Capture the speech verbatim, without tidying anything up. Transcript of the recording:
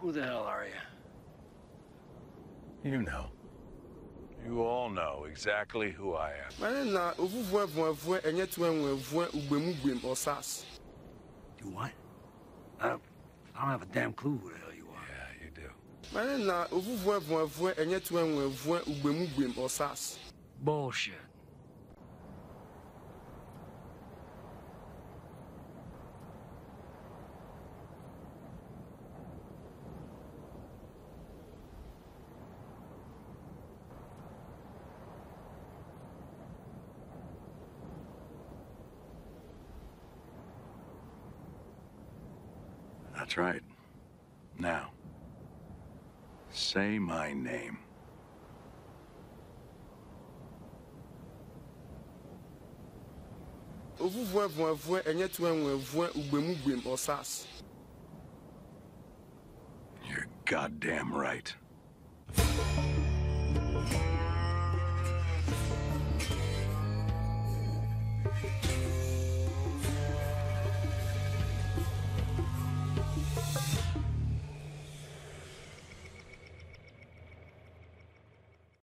Who the hell are you? You know. You all know exactly who I am. My name is Uvuvwevwevwe, Onyetenyevwe, Ugwemuhwem, Osas. You what? I don't, I don't have a damn clue who the hell you are. Yeah, you do. My name is Uvuvwevwevwe, Onyetenyevwe, Ugwemuhwem, Osas. Bullshit. That's right. Now, say my name. Uvuvwevwevwe, Onyetenyevwe, Ugwemuhwem, Osas. You're goddamn right.